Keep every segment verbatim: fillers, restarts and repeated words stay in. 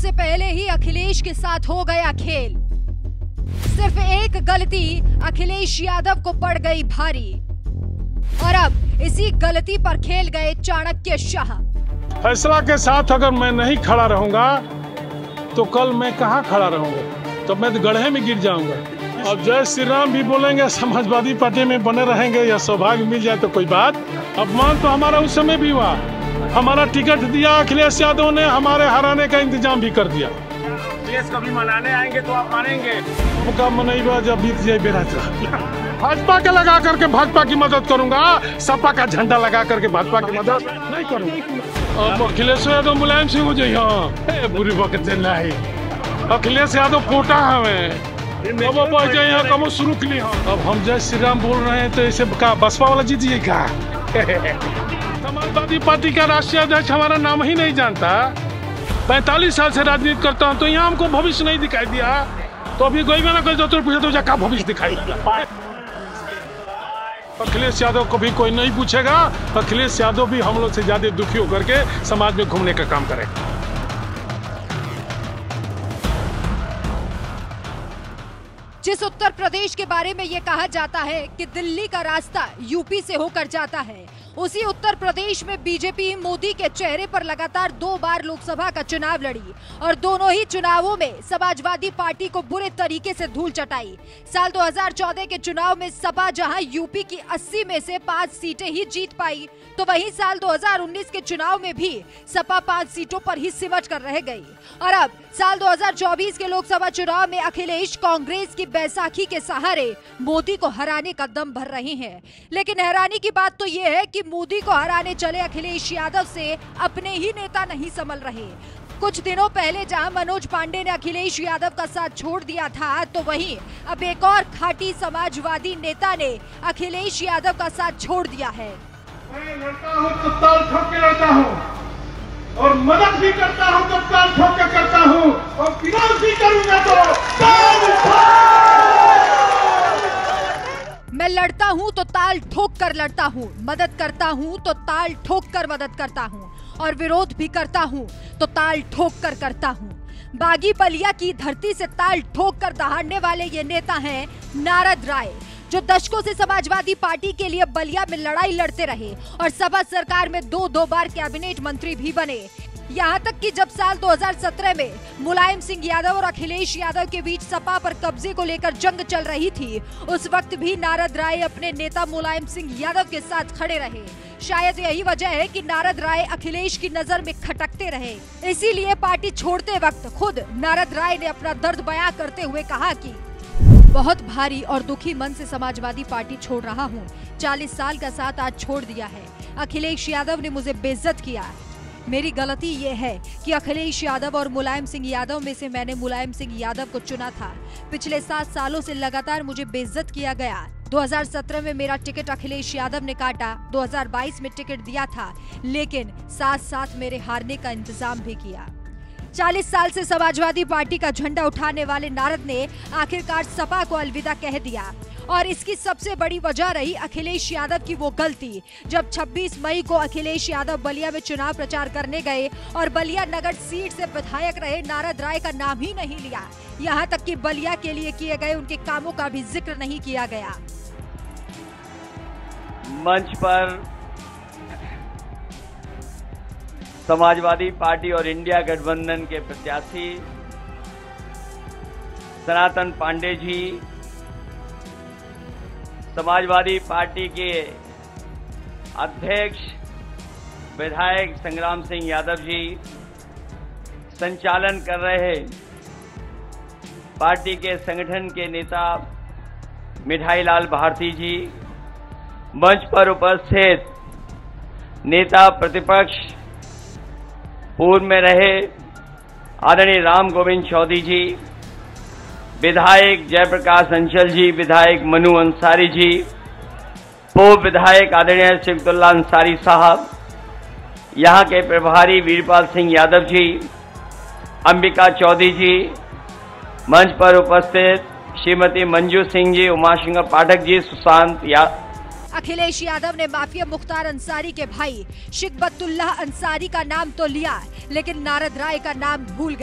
से पहले ही अखिलेश के साथ हो गया खेल। सिर्फ एक गलती अखिलेश यादव को पड़ गई भारी और अब इसी गलती पर खेल गए चाणक्य शाह। फैसला के साथ अगर मैं नहीं खड़ा रहूंगा तो कल मैं कहां खड़ा रहूंगा, तो मैं तो गड्ढे में गिर जाऊंगा। अब जय श्री राम भी बोलेंगे, समाजवादी पार्टी में बने रहेंगे या सौभाग्य मिल जाए तो कोई बात। अपमान तो हमारा उस समय भी हुआ, हमारा टिकट दिया अखिलेश यादव ने, हमारे हराने का इंतजाम भी कर दिया। देश कभी मनाने आएंगे तो आप मानेंगे? मुका मनैबा जब बीत जाए बेरा भाजपा के लगा करके भाजपा की मदद करूंगा, सपा का झंडा लगा करके भाजपा की मदद नहीं करूंगा। अब अखिलेश यादव मुलायम सिंह हो जाए, हाँ बुरी वक्त नहीं। अखिलेश यादव कोटा हमें यहाँ कम शुरू के लिए। अब हम जय श्री राम बोल रहे हैं तो इसे का बसपा वाला जीत जाएगा। समाजवादी पार्टी का राष्ट्रीय अध्यक्ष हमारा नाम ही नहीं जानता। पैंतालीस साल से राजनीति करता हूँ तो यहाँ हमको भविष्य नहीं दिखाई दिया, तो अभी कोई ना कोई तो पूछे तो क्या भविष्य दिखाई दिया। अखिलेश यादव को भी कोई नहीं पूछेगा। अखिलेश यादव भी हम लोग से ज्यादा दुखी होकर के समाज में घूमने का काम करे। जिस उत्तर प्रदेश के बारे में ये कहा जाता है कि दिल्ली का रास्ता यूपी से होकर जाता है, उसी उत्तर प्रदेश में बीजेपी मोदी के चेहरे पर लगातार दो बार लोकसभा का चुनाव लड़ी और दोनों ही चुनावों में समाजवादी पार्टी को बुरे तरीके से धूल चटाई। साल दो हज़ार चौदह के चुनाव में सपा जहां यूपी की अस्सी में से पाँच सीटें ही जीत पाई, तो वहीं साल दो हज़ार उन्नीस के चुनाव में भी सपा पाँच सीटों पर ही सिमट कर रह गई। और अब साल दो हज़ार चौबीस के लोकसभा चुनाव में अखिलेश कांग्रेस की बैसाखी के सहारे मोदी को हराने का दम भर रहे हैं। लेकिन हैरानी की बात तो ये है कि मोदी को हराने चले अखिलेश यादव से अपने ही नेता नहीं संभल रहे। कुछ दिनों पहले जहां मनोज पांडे ने अखिलेश यादव का साथ छोड़ दिया था, तो वहीं अब एक और खाटी समाजवादी नेता ने अखिलेश यादव का साथ छोड़ दिया है। मैं लड़ता हूं तो ताल ठोक के लड़ता हूं और मदद भी करता हूं तो ताल ठोक के करता हूं और विरोध भी करूंगा तो मैं लड़ता हूं तो ताल ठोक कर लड़ता हूं, मदद करता हूं तो ताल ठोक कर मदद करता हूं और विरोध भी करता हूं तो ताल ठोक कर करता हूं। बागी बलिया की धरती से ताल ठोक कर दहाड़ने वाले ये नेता हैं नारद राय, जो दशकों से समाजवादी पार्टी के लिए बलिया में लड़ाई लड़ते रहे और सपा सरकार में दो दो बार कैबिनेट मंत्री भी बने। यहाँ तक कि जब साल दो हज़ार सत्रह में मुलायम सिंह यादव और अखिलेश यादव के बीच सपा पर कब्जे को लेकर जंग चल रही थी, उस वक्त भी नारद राय अपने नेता मुलायम सिंह यादव के साथ खड़े रहे। शायद यही वजह है कि नारद राय अखिलेश की नजर में खटकते रहे। इसीलिए पार्टी छोड़ते वक्त खुद नारद राय ने अपना दर्द बयां करते हुए कहा कि बहुत भारी और दुखी मन से समाजवादी पार्टी छोड़ रहा हूँ। चालीस साल का साथ आज छोड़ दिया है। अखिलेश यादव ने मुझे बेइज्जत किया। मेरी गलती ये है कि अखिलेश यादव और मुलायम सिंह यादव में से मैंने मुलायम सिंह यादव को चुना था। पिछले सात सालों से लगातार मुझे बेइज्जत किया गया। दो हज़ार सत्रह में मेरा टिकट अखिलेश यादव ने काटा, दो हज़ार बाईस में टिकट दिया था, लेकिन साथ साथ मेरे हारने का इंतजाम भी किया। चालीस साल से समाजवादी पार्टी का झंडा उठाने वाले नारद ने आखिरकार सपा को अलविदा कह दिया और इसकी सबसे बड़ी वजह रही अखिलेश यादव की वो गलती, जब छब्बीस मई को अखिलेश यादव बलिया में चुनाव प्रचार करने गए और बलिया नगर सीट से विधायक रहे नारद राय का नाम ही नहीं लिया। यहाँ तक कि बलिया के लिए किए गए उनके कामों का भी जिक्र नहीं किया गया। मंच पर समाजवादी पार्टी और इंडिया गठबंधन के प्रत्याशी सनातन पांडे जी, समाजवादी पार्टी के अध्यक्ष विधायक संग्राम सिंह यादव जी, संचालन कर रहे पार्टी के संगठन के नेता मिठाई लाल भारती जी, मंच पर उपस्थित नेता प्रतिपक्ष पूर्व में रहे आदरणीय राम गोविंद चौधरी जी, विधायक जयप्रकाश अंचल जी, विधायक मनु अंसारी जी, पूर्व विधायक आदरणीय सिबतुल्ला अंसारी साहब, यहाँ के प्रभारी वीरपाल सिंह यादव जी, अंबिका चौधरी जी, मंच पर उपस्थित श्रीमती मंजू सिंह जी, उमाशंकर पाठक जी, सुशांत या अखिलेश यादव ने माफिया मुख्तार अंसारी के भाई शिकबतुल्लाह अंसारी का नाम तो लिया, लेकिन नारद राय का नाम भूल गए।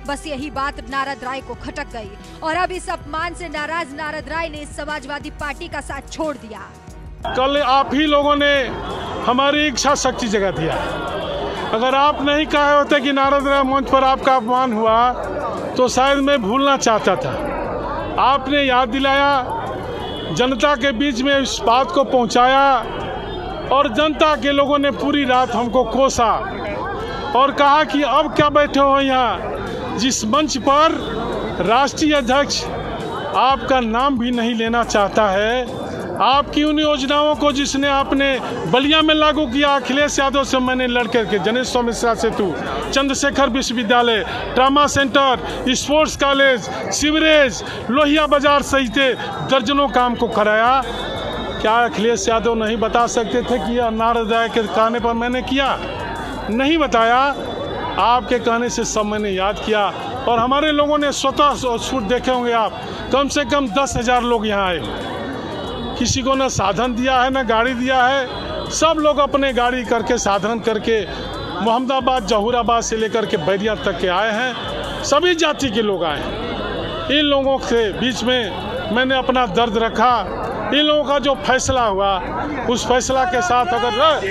बस यही बात नारद राय को खटक गई और अब इस अपमान से नाराज नारद राय ने समाजवादी पार्टी का साथ छोड़ दिया। कल आप ही लोगों ने हमारी इच्छा शक्ति जगा दिया। अगर आप नहीं कहे होते कि नारद राय मंच पर आपका अपमान हुआ तो शायद मैं भूलना चाहता था। आपने याद दिलाया, जनता के बीच में इस बात को पहुंचाया और जनता के लोगों ने पूरी रात हमको कोसा और कहा कि अब क्या बैठे हो यहाँ, जिस मंच पर राष्ट्रीय अध्यक्ष आपका नाम भी नहीं लेना चाहता है। आपकी उन योजनाओं को जिसने आपने बलिया में लागू किया, अखिलेश यादव से मैंने लड़के के जनेश्वर मिश्रा सेतु, चंद्रशेखर विश्वविद्यालय, trauma centre, sports college, sewerage, Lohia बाजार सहित दर्जनों काम को कराया। क्या अखिलेश यादव नहीं बता सकते थे कि यह नारद राय के कहने पर मैंने किया? नहीं बताया। आपके कहने से सब मैंने याद किया और हमारे लोगों ने स्वतः शूट देखे होंगे आप, कम से कम दस हजार लोग यहाँ आए। किसी को न साधन दिया है न गाड़ी दिया है, सब लोग अपने गाड़ी करके साधन करके मोहम्मदाबाद, जहूराबाद से लेकर के बैरिया तक के आए हैं। सभी जाति के लोग आए हैं। इन लोगों के बीच में मैंने अपना दर्द रखा। इन लोगों का जो फैसला हुआ, उस फैसला के साथ अगर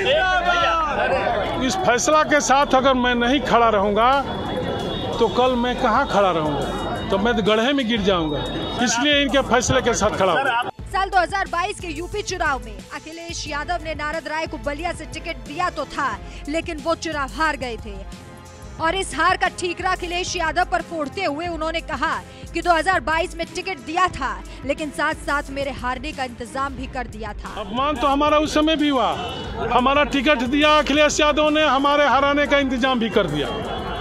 इस फैसला के साथ अगर मैं नहीं खड़ा रहूँगा तो कल मैं कहाँ खड़ा रहूँगा? तो मैं तो गड्ढे में गिर जाऊँगा। इसलिए इनके फैसले के साथ खड़ा हूँ। साल दो हज़ार बाईस के यूपी चुनाव में अखिलेश यादव ने नारद राय को बलिया से टिकट दिया तो था, लेकिन वो चुनाव हार गए थे और इस हार का ठीकरा अखिलेश यादव पर फोड़ते हुए उन्होंने कहा कि दो हज़ार बाईस में टिकट दिया था, लेकिन साथ साथ मेरे हारने का इंतजाम भी कर दिया था। अपमान तो हमारा उस समय भी हुआ। हमारा टिकट दिया अखिलेश यादव ने, हमारे हराने का इंतजाम भी कर दिया।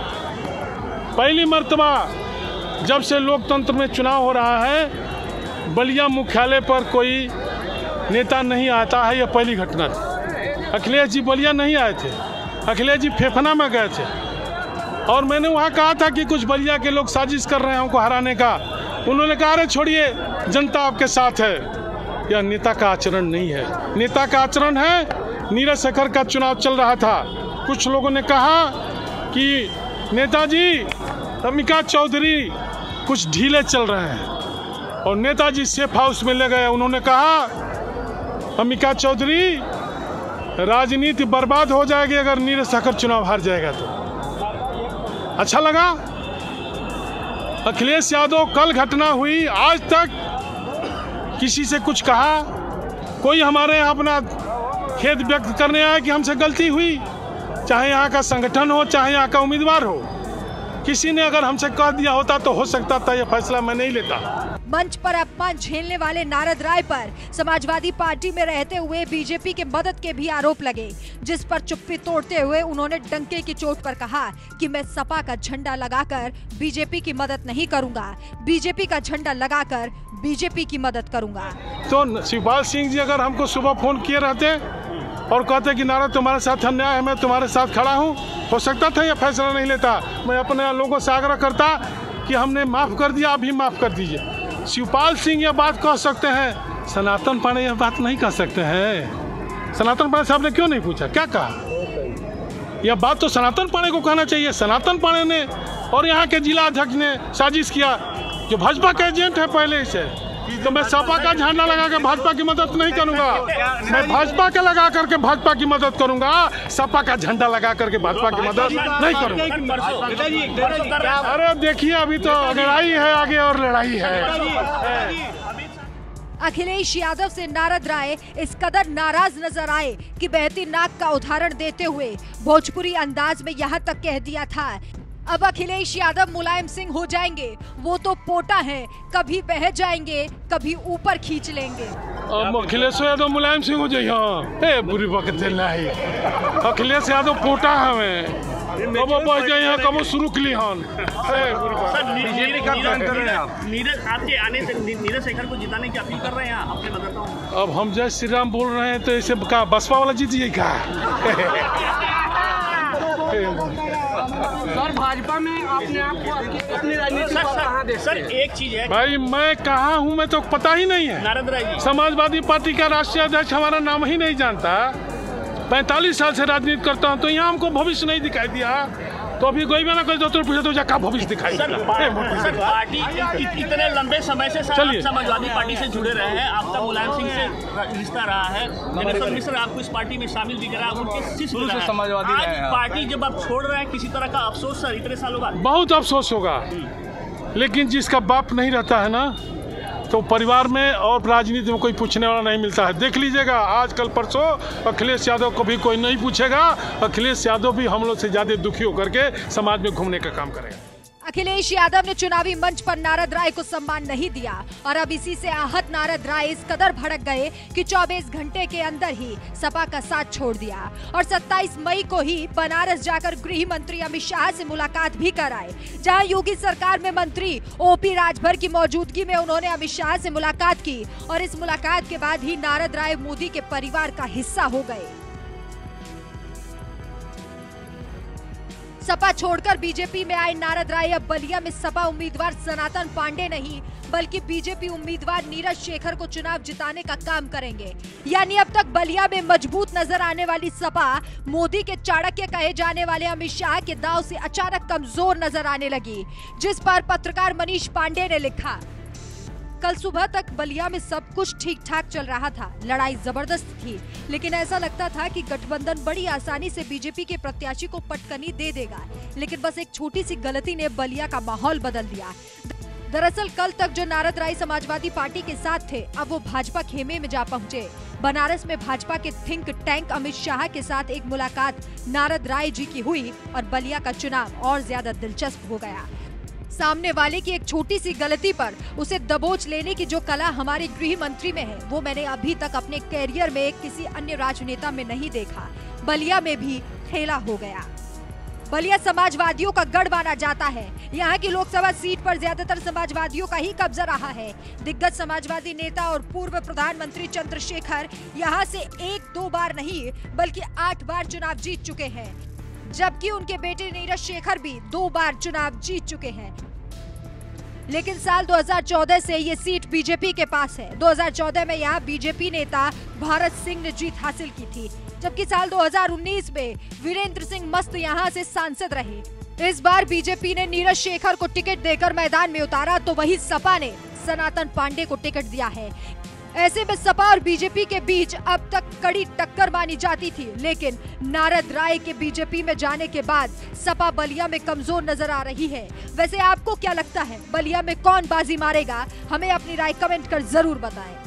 पहली मर्तबा जब से लोकतंत्र में चुनाव हो रहा है, बलिया मुख्यालय पर कोई नेता नहीं आता है, यह पहली घटना थी। अखिलेश जी बलिया नहीं आए थे, अखिलेश जी फेफना में गए थे और मैंने वहाँ कहा था कि कुछ बलिया के लोग साजिश कर रहे हैं हमको हराने का। उन्होंने कहा, अरे छोड़िए, जनता आपके साथ है। यह नेता का आचरण नहीं है। नेता का आचरण है, नीरज शेखर का चुनाव चल रहा था, कुछ लोगों ने कहा कि नेताजी अमिका चौधरी कुछ ढीले चल रहे हैं और नेताजी सेफ हाउस में ले गए। उन्होंने कहा, अमिका चौधरी, राजनीति बर्बाद हो जाएगी अगर नीरज शेखर चुनाव हार जाएगा तो। अच्छा लगा। अखिलेश यादव, कल घटना हुई, आज तक किसी से कुछ कहा? कोई हमारे यहाँ अपना खेद व्यक्त करने आया कि हमसे गलती हुई? चाहे यहाँ का संगठन हो, चाहे यहाँ का उम्मीदवार हो, किसी ने अगर हमसे कह दिया होता तो हो सकता था यह फैसला मैं नहीं लेता। मंच पर अपमान झेलने वाले नारद राय पर समाजवादी पार्टी में रहते हुए बीजेपी के मदद के भी आरोप लगे, जिस पर चुप्पी तोड़ते हुए उन्होंने डंके की चोट पर कहा कि मैं सपा का झंडा लगाकर बीजेपी की मदद नहीं करूंगा, बीजेपी का झंडा लगाकर बीजेपी की मदद करूंगा। तो शिवपाल सिंह जी अगर हमको सुबह फोन किए रहते और कहते कि नारद तुम्हारे साथ अन्याय है, मैं तुम्हारे साथ खड़ा हूँ, हो सकता था यह फैसला नहीं लेता। मैं अपने लोगों से आग्रह करता कि हमने माफ़ कर दिया, अभी माफ़ कर दीजिए। शिवपाल सिंह यह बात कह सकते हैं, सनातन पांडे यह बात नहीं कह सकते हैं। सनातन पांडे साहब ने क्यों नहीं पूछा, क्या कहा? यह बात तो सनातन पांडे को कहना चाहिए। सनातन पांडे ने और यहाँ के जिला अध्यक्ष ने साजिश किया, जो भाजपा के एजेंट है पहले से। तो मैं सपा का झंडा लगा कर भाजपा की मदद नहीं करूंगा, मैं भाजपा के लगा करके भाजपा की मदद करूंगा, सपा का झंडा लगा करके भाजपा की मदद नहीं करूंगा। अरे देखिए, अभी तो लड़ाई है आगे और लड़ाई है। अखिलेश यादव से नारद राय इस कदर नाराज नजर आए कि बहती नाक का उदाहरण देते हुए भोजपुरी अंदाज में यहाँ तक कह दिया था, अब अखिलेश यादव मुलायम सिंह हो जाएंगे, वो तो पोटा है, कभी बह जाएंगे कभी ऊपर खींच लेंगे। अब अखिलेश यादव मुलायम सिंह हो जाइए, बुरी वक्त नहीं। अखिलेश यादव पोटा हमें, कब बह जाइए, कब शुरू कली हन। नीरज आपके आने से नीरज शेखर को जिताने की अपील कर रहे हैं अपने मतदाताओं। अब हम जय श्री राम बोल रहे हैं तो ऐसे का बसपा वाला जीत जाइए का? सर, भाजपा में आपने आपको अपनी राजनीति कहाँ देखते हैं? सर, एक चीज है भाई, मैं कहाँ हूँ मैं तो पता ही नहीं है। नारद राय जी, समाजवादी पार्टी का राष्ट्रीय अध्यक्ष हमारा नाम ही नहीं जानता। पैंतालीस साल से राजनीति करता हूँ, तो यहाँ हमको भविष्य नहीं दिखाई दिया। तो अभी कोई भी ना कोई तो पूछे तो क्या भविष्य दिखाई सर, सर पार्टी इत, इतने लंबे समय से सर आप समाजवादी पार्टी से जुड़े रहे हैं, आपका मुलायम सिंह से रिश्ता रहा है, जनरल मिश्र आपको इस पार्टी में शामिल दिख रहा है, उनके शिष्य से समाजवादी आज पार्टी जब आप छोड़ रहे हैं, किसी तरह का अफसोस सर इतने सालों बाद? बहुत अफसोस होगा, लेकिन जिसका बाप नहीं रहता है ना तो परिवार में और राजनीति में कोई पूछने वाला नहीं मिलता है। देख लीजिएगा आजकल परसों अखिलेश यादव को भी कोई नहीं पूछेगा, अखिलेश यादव भी हम लोग से ज्यादा दुखी होकर के समाज में घूमने का काम करेगा। अखिलेश यादव ने चुनावी मंच पर नारद राय को सम्मान नहीं दिया और अब इसी से आहत नारद राय इस कदर भड़क गए कि चौबीस घंटे के अंदर ही सपा का साथ छोड़ दिया और सत्ताईस मई को ही बनारस जाकर गृह मंत्री अमित शाह से मुलाकात भी कराए, जहां योगी सरकार में मंत्री ओपी राजभर की मौजूदगी में उन्होंने अमित शाह से मुलाकात की और इस मुलाकात के बाद ही नारद राय मोदी के परिवार का हिस्सा हो गए। सपा छोड़कर बीजेपी में आए नारद राय अब बलिया में सपा उम्मीदवार सनातन पांडे नहीं बल्कि बीजेपी उम्मीदवार नीरज शेखर को चुनाव जिताने का काम करेंगे। यानी अब तक बलिया में मजबूत नजर आने वाली सपा मोदी के चाणक्य कहे जाने वाले अमित शाह के दांव से अचानक कमजोर नजर आने लगी, जिस पर पत्रकार मनीष पांडे ने लिखा, कल सुबह तक बलिया में सब कुछ ठीक ठाक चल रहा था, लड़ाई जबरदस्त थी, लेकिन ऐसा लगता था कि गठबंधन बड़ी आसानी से बीजेपी के प्रत्याशी को पटकनी दे देगा, लेकिन बस एक छोटी सी गलती ने बलिया का माहौल बदल दिया। दरअसल कल तक जो नारद राय समाजवादी पार्टी के साथ थे, अब वो भाजपा खेमे में जा पहुंचे। बनारस में भाजपा के थिंक टैंक अमित शाह के साथ एक मुलाकात नारद राय जी की हुई और बलिया का चुनाव और ज्यादा दिलचस्प हो गया। सामने वाले की एक छोटी सी गलती पर उसे दबोच लेने की जो कला हमारे गृह मंत्री में है, वो मैंने अभी तक अपने कैरियर में किसी अन्य राजनेता में नहीं देखा। बलिया में भी खेला हो गया। बलिया समाजवादियों का गढ़ माना जाता है। यहाँ की लोकसभा सीट पर ज्यादातर समाजवादियों का ही कब्जा रहा है। दिग्गज समाजवादी नेता और पूर्व प्रधानमंत्री चंद्रशेखर यहाँ से एक दो बार नहीं बल्कि आठ बार चुनाव जीत चुके हैं, जबकि उनके बेटे नीरज शेखर भी दो बार चुनाव जीत चुके हैं। लेकिन साल दो हज़ार चौदह से ये सीट बीजेपी के पास है। दो हज़ार चौदह में यहाँ बीजेपी नेता भारत सिंह ने जीत हासिल की थी, जबकि साल दो हज़ार उन्नीस में वीरेंद्र सिंह मस्त यहाँ से सांसद रहे। इस बार बीजेपी ने नीरज शेखर को टिकट देकर मैदान में उतारा तो वही सपा ने सनातन पांडे को टिकट दिया है। ऐसे में सपा और बीजेपी के बीच अब तक कड़ी टक्कर मानी जाती थी, लेकिन नारद राय के बीजेपी में जाने के बाद सपा बलिया में कमजोर नजर आ रही है। वैसे आपको क्या लगता है, बलिया में कौन बाजी मारेगा? हमें अपनी राय कमेंट कर जरूर बताएं।